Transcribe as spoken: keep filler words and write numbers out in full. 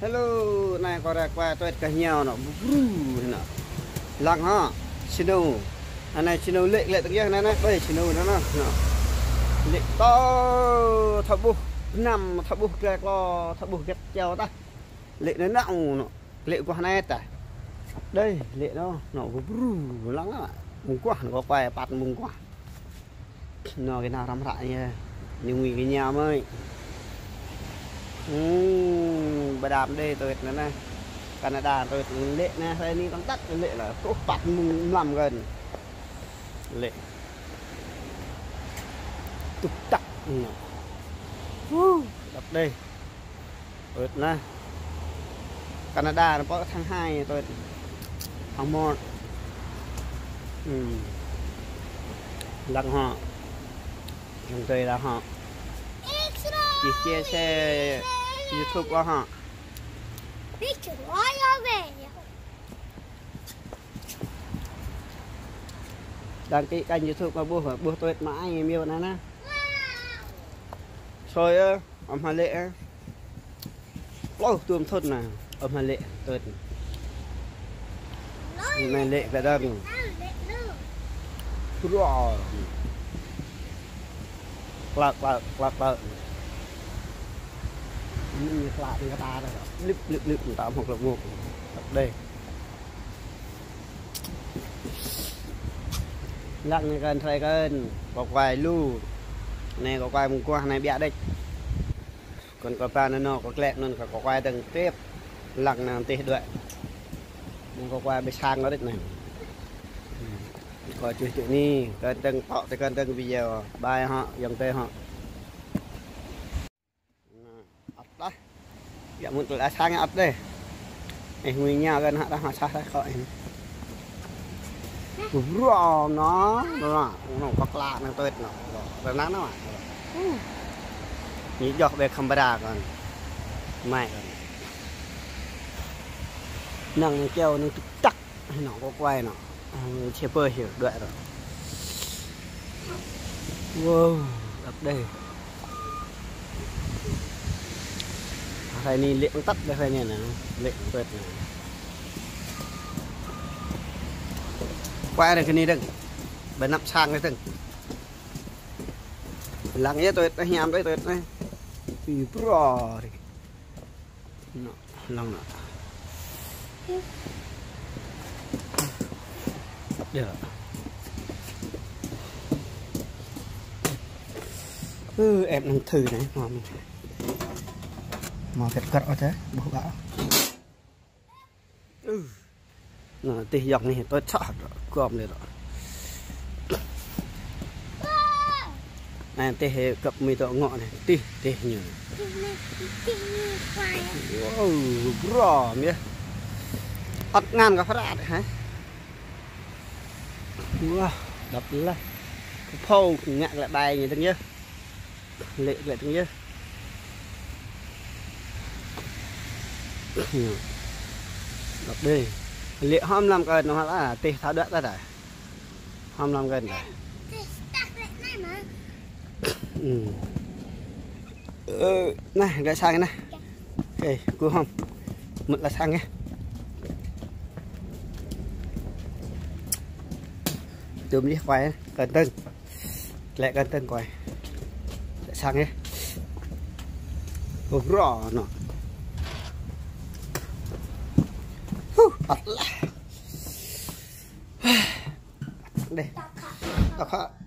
Hello, này có ra qua tôi cả nhau nó nè, lăng ha, snow, anh này snow lệ lệ từng này này, đây snow nó nó, lệ to, thập bu, nằm thập bu kia lo, thập bu kia treo ta, lệ nó nặng nó, lệ của này ta, đây lệ nó, nó lăng á, mùng quá, nó có quay bạt mùng quá, nó cái nào làm lại nha, nhưng vì cái nhà mới. Ừ, bà đàm đây tôi nữa này Canada tôi lệ nè đây đi tăng tắt lệ là tốt bạc làm gần lệ tục tắc đập đây tôi nè Canada nó có tháng hai tôi tháng một ừ. Lặng họ chúng tôi là họ chỉ chia sẻ YouTube qua họ đăng ký kênh YouTube qua bố phải bố tôi mãi em yêu nó nè rồi ông Hà Lệ lâu tuồng thốt nào ông Hà Lệ tôi này Lệ về đây rồi lạc lạc lạc lạc như lạc người ta đây lip lip lip người ta một là một đây lắc này gần thay gần có quài lu này có quài mùng qua này bịa đây còn có pa nó có lẹm nên có quài từng tiếp lắc nào tê đuệ nhưng có quài bị sang nó đấy này có chuyện này cần từng họ thì cần từng video bài họ dòng tê họ đó dạ một là sang ấp đây này người nhà gần họ đang họ xa ra khỏi rõ nó nó nó có lạ nó tuyệt nó rồi nắng nó nhị giọt về camera còn mày nằng treo nó tắc nó có quay nó chế bơi hiểu đoạn rồi wow đập đây thầy ni lệ tắt đây thầy này nè lệ tuyệt này quay này cái này đừng bên nắp sang cái từng lặng nhé tuyệt nó nhám đấy tuyệt này vì pro đi nó lòng nè được ừ, em đang thử này mà mình mà thật cật ở thế bố bão ừ. Nó tì dọc này tôi chọn còm này rồi này tì hệ cặp mì tọa ngọ này tì tì nhờ wow bro nhé ắt ngàn cả phát đạt hả wow đập lên phô ngạn lại bài như thế nhá lệ lại thế nhá đập đi lệ hôm làm gần nó là tê tháo đỡ ra rồi hôm làm gần rồi ừ. Ừ, này lại sang cái này okay, cô không một là sang nhé tùm đi quay cần tân lại cần tân quay lại sang nhé rõ nó đây